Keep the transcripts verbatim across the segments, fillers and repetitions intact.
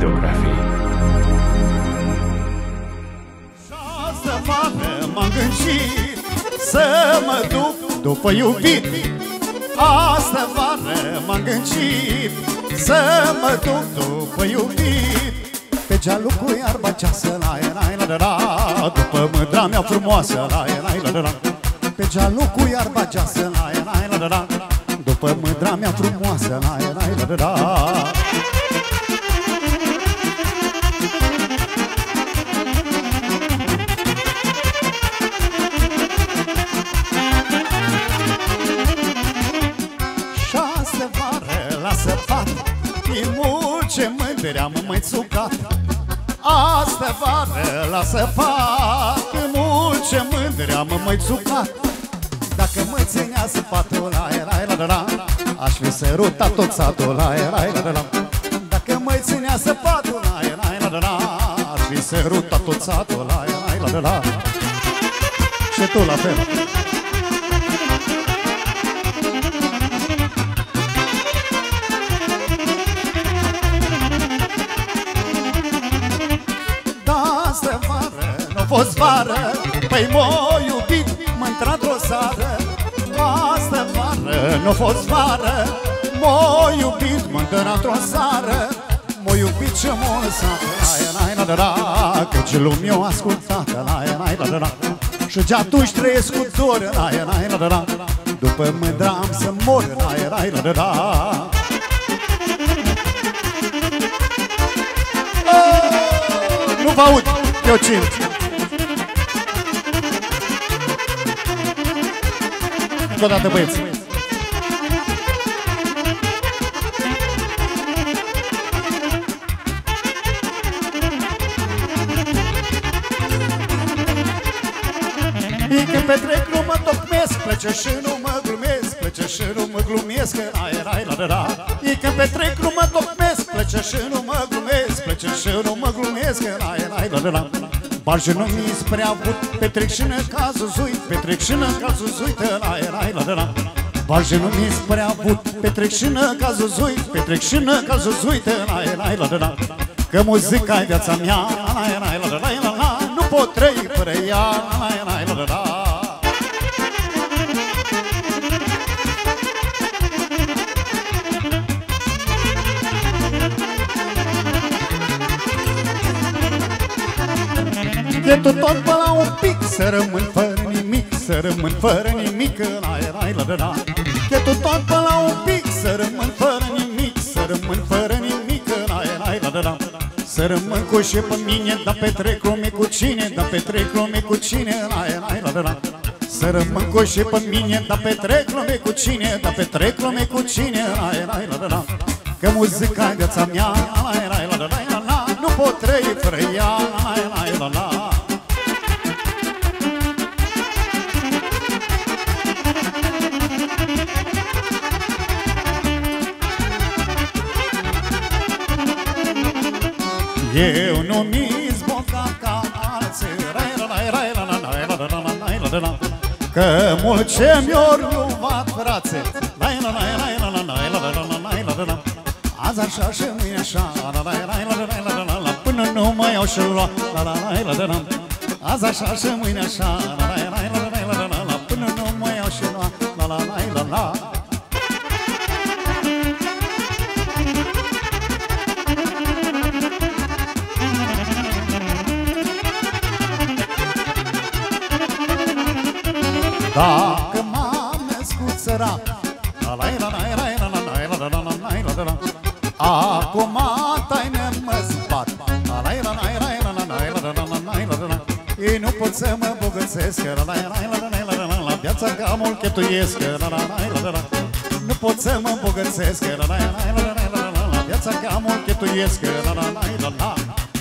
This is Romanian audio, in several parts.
videografii. Șase vară m-am gândit să mă duc după iubit. Astă vară m-am gândit să mă duc după iubit. Pe gealul cu iarba ceasă, la la la la, după mândra mea frumoasă, la la la la. Pe gealul cu iarba ceasă, la la la la, după mândra mea frumoasă, la la la la. Șase vară la săpat, timul ce mândri am măițucat. Astă vară la săpat, timul ce mândri am măițucat. Dacă mă ținea săpatul, la la la la, aș fi sărutat tot satul, la la la la. Dacă mă ținea săpatul, la la la la, aș fi sărutat tot satul, la la la la. Și tu la fel. N-a fost vară, păi m-a iubit, mă intra într-o sară. Astă vară, n-a fost vară, m-a iubit, mă intra într-o sară. M-a iubit și m-a lăsat, la la la la, căci lumea o ascultat, la la la la. Și de atunci trăiesc cu dor, la la la la, după mândra am să mor, la la la la. Nu vă aud, eu cint. Încă o dată, băieți. E când petrec nu mă tocmesc, plece și nu mă glumesc, plece și nu mă glumesc, la la la la. E când petrec nu mă tocmesc, plece și nu mă glumesc, plece și nu mă glumesc, la la la la. Barjă nu mi-s prea avut, petrec și în cazul zuit, petrec și în cazul zuit, la la la la. Barjă nu mi-s prea avut, petrec și în cazul zuit, petrec și în cazul zuit, la la la la. Că muzica-i viața mea, la la la la la, nu pot trăi fără ea, la la la la. E tot tot pe la un pic, să rămân fără nimic, să rămân fără nimic, la la la la. E tot tot pe la un pic, să rămân fără nimic, să rămân fără nimic, la la la la. Să rămân cu și pe mine, dar petrec lume cu cine, dar petrec lume cu cine, la la la la. Să rămân cu și pe mine, dar petrec lume cu cine, dar petrec lume cu cine, la la la la. Că muzica-i viața mea, la la la la la, nu pot trăi fără ea, la la la la. Eu nu mi-s bogat ca alții, că mult ce mi-or luat brațe, azi așa și mâine așa, până nu mă iau și lua, azi așa și mâine așa, până nu mă iau și lua, la la la la. Dacă m-am născut sărac, acum taină mă zbat, ei nu pot să mă bogățesc, la viața ca mult cheltuiesc, nu pot să mă bogățesc, la viața ca mult cheltuiesc, la la la la.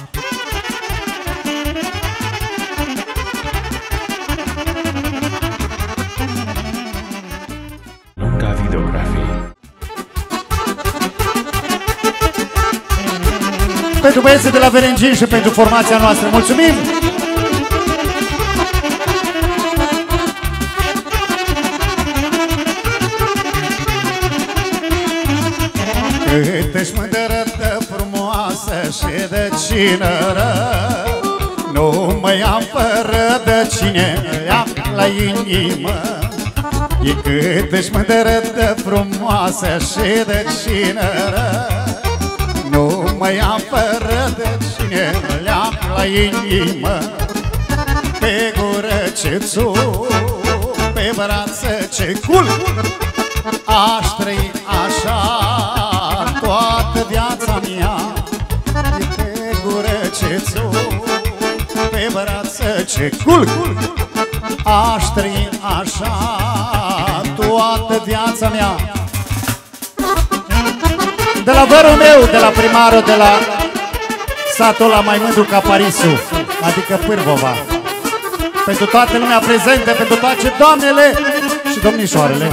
Pentru băieții de la Verengin și pentru formația noastră, mulțumim! Cât ești mândră de frumoasă și de cinără. Nu mă iau fără de cine ia la inimă. E cât ești mândră de frumoasă și de cinără. Nu mă iau fără de cine ia la inimă. Pe gură ce țu, pe brațe ce cul. Aș trăi așa toată viața mea. Pe gură ce țu, pe brațe ce cul. Aș trăi așa toată viața mea. De la vărul meu, de la primarul, de la satul la mai mândru ca Parisul, adică Pârvova. Pentru toată lumea prezentă, pentru toate doamnele și domnișoarele.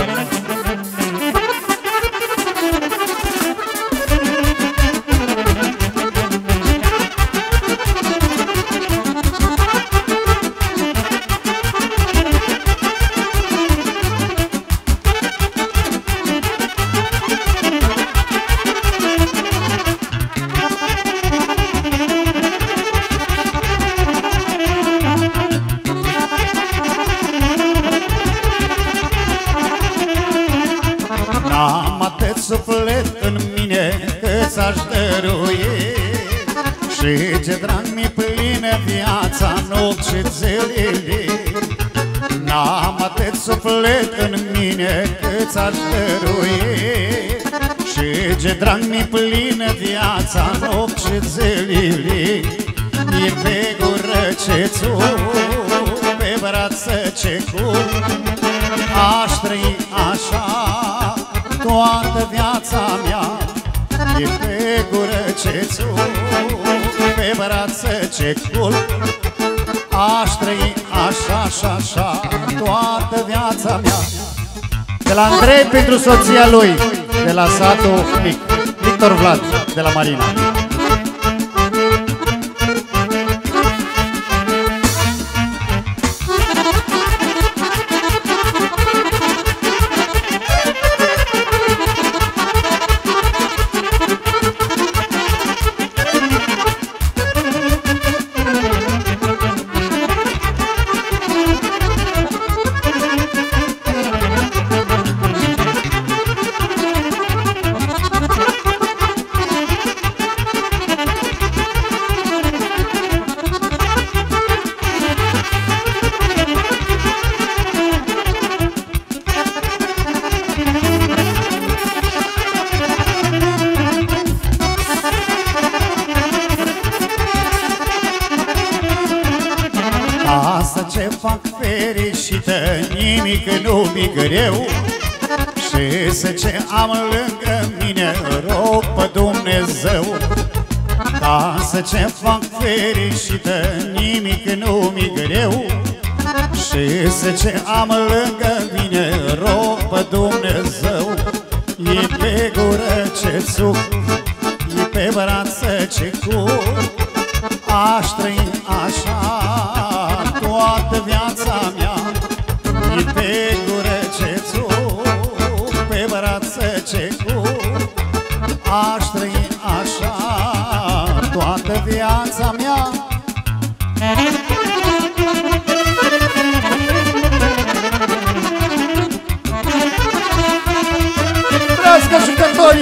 N-am atât suflet în mine că ți-aș dărui. Și ce drag mi plină viața nopți și zilele. N-am atât suflet în mine că ți-aș dărui. Și ce drag mi plină viața nopți și zilele. E pe gură ce țu, pe brață ce cul. Aș trăi așa toată viața mea. E pe gură ce țu, pe brață ce cul. Aș trăi așa, așa, așa toată viața mea. De la Andrei pentru soția lui, de la satul mic, Victor Vlad, de la Marina. Asta ce fac fericită, nimic nu mi greu. Și să ce am lângă mine, rog pe Dumnezeu. Asta ce fac fericită, nimic nu mi greu. Și să ce am lângă mine, rog pe Dumnezeu. E pe gură ce țuc, e pe brață ce cur. Aș trăi așa toată viața mea. E pe gură ce țuc, pe brață ce cur. Aș trăi așa toată viața mea. Trească jucătorii!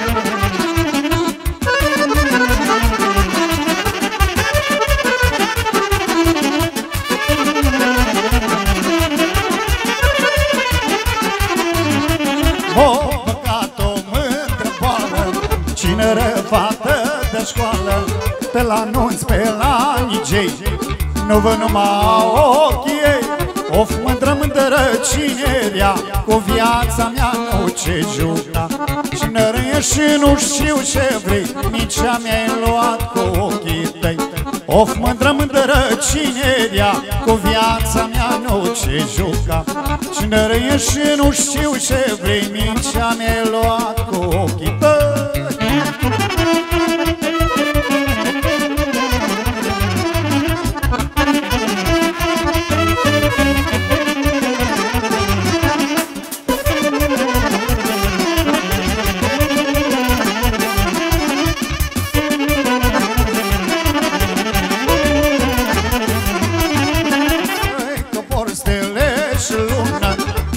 O băgat-o mândră boală, cineră fată de școală, pe la nunți, pe la nigei, nu văd numai ochii ei. Of, mândră, mândră cinerea, cu viața mea nu ce juca. Cineră și nu știu ce vrei, nici a mi-ai luat cu ochii tăi. Of, mândră, mândră cinerea, cu viața mea nu ce juca. Cineră și nu știu ce vrei, nici a mi-ai luat cu ochii tăi.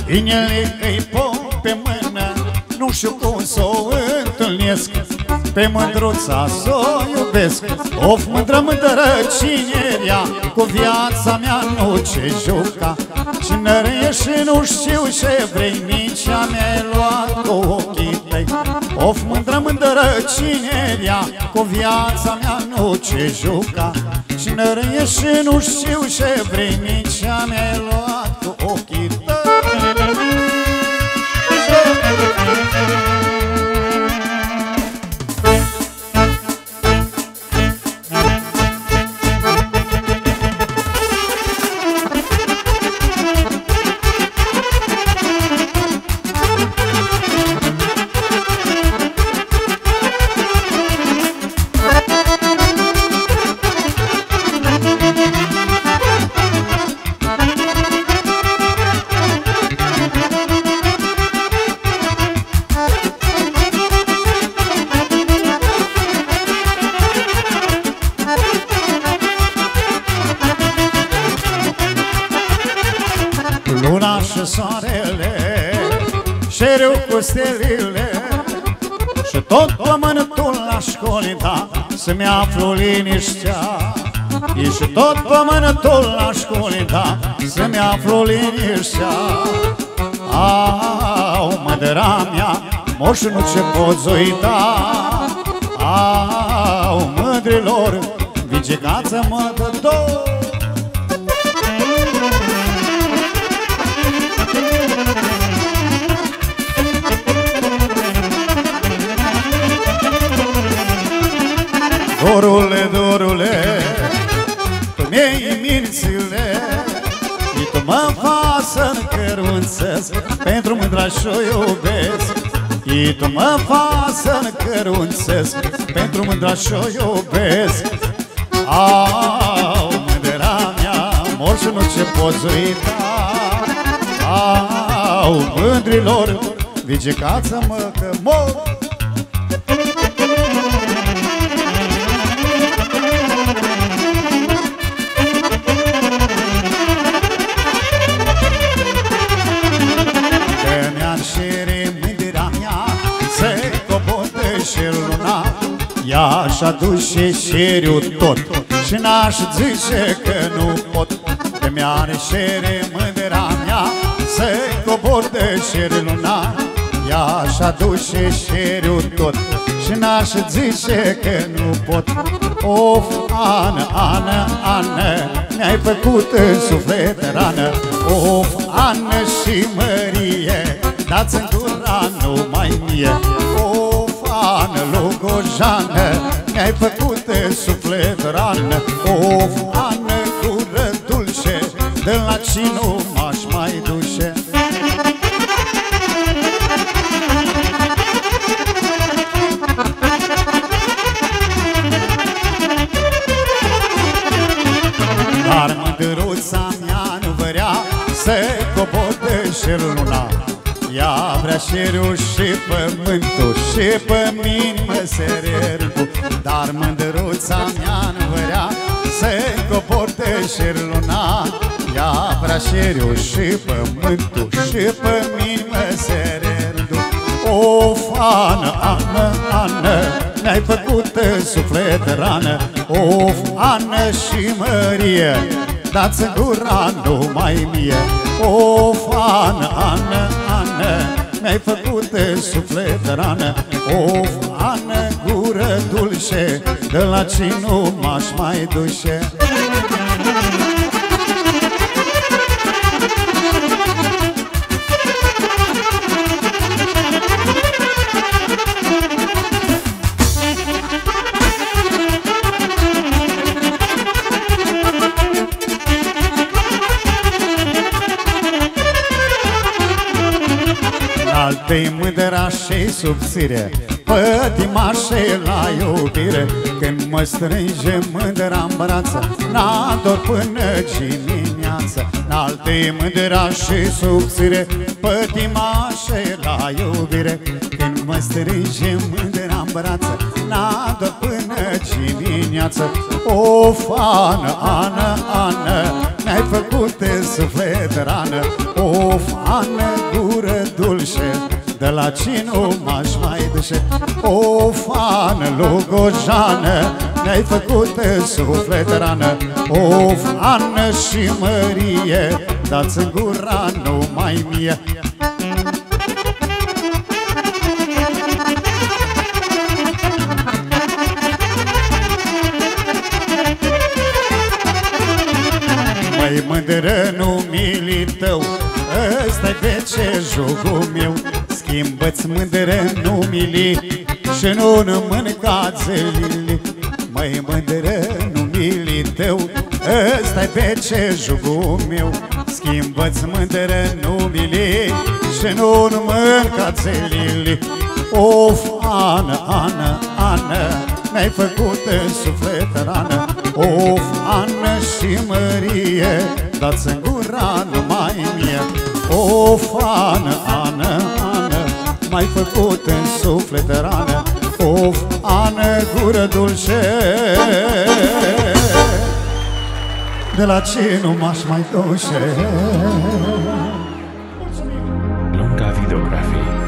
Inele că-i pot pe mână, nu știu cum s-o întâlnesc, pe mândruța s-o iubesc. Of, mândră, mândră, cine-i ea, cu viața mea nu ce juca. Cine și nu știu ce vrei, nici a mi-ai luat cu ochii tăi. Of, mândră, mândră, cine-i ea, cu viața mea nu ce juca. Cine și nu știu ce vrei, nici a mi-ai luat cu ochii tăi. Luna și soarele, șeriu cu stelile, și tot pământul la școli, da, să-mi aflu liniștea. E și tot pământul la școli, da, să-mi aflu liniștea. Au, mădăra mea, moș nu ce poți uita. Au, mândrilor, vigegață-mă de două. Dorule, dorule, tu mi-ai mințile, și tu mă faci să-mi cărunțesc, pentru mândra și-o iubesc. Și tu mă faci să-mi cărunțesc, pentru mândra și-o iubesc. Au, mândra mea, mor și nu ce poți uita. Au, mândrilor, vigecață-mă că mor. I-aș aduce șeriu tot și n-aș zice că nu pot. Că mi-are șere mândra mea să-i cobor de șeri lunar. I-aș aduce șeriu tot și n-aș zice că nu pot. Of, Ană, Ană, Ană, mi-ai făcut în suflet rană. Of, Ană și Mărie, dați-mi gura numai mie. Ană, Logojană, mi-ai făcut în suflet rană. Of, Ană, gură dulce, de la cine nu m-aș mai duce. Dar mândruța mea nu vrea să-i cobor de șer lunar. Ea vrea șeriul și pământul și pe mine mă sererbu. Dar mândruța mea nu vrea să-i cobor de șer lunar. Ea vrea șeriul și pământul și pe mine mă sererbu. Of, Ană, Ană, Ană, mi-ai făcut în suflet rană. Of, Ană și Mărie, dați-mi gura numai mie. Of, Ană, Ană, Ană, mi-ai făcut în suflet rană. Of, Ană, gură dulce, de la cine nu m-aș mai duce. Al-tăi mândra și subțire, pătimașe la iubire. Când mă strânge mândra-n brață, n-ador până dimineață. Al-tăi mândra și subțire, pătimașe la iubire. Când mă strânge mândra-n brață, n-ador până dimineață. Of, Ană, Ană, Ană, mi-ai făcut în suflet rană. Of, Ană, gură dulce, de la cine nu m-aș mai duce. Of, Ană, Lugojană, mi-ai făcut în suflet rană. Of, Ană și Mărie, dați-mi gura numai mie. Măi mândră numilii tău, ăsta-i pe ce jocul meu. Schimbă-ți mândră numilii și nu-n mânca zălili. Măi mândră numilii tău, ăsta-i pe ce jocul meu. Schimbă-ți mândră numilii și nu-n mânca zălili. Of, Ană, Ană, Ană, mi-ai făcut în suflet rană. Of, Ană și Mărie, dați-mi gura numai mie. Of, Ană, Ană, Ană, m-ai făcut în suflet rană. Of, Ană, gură dulce, de la ce nu m-aș mai duce. Lunga Videografii.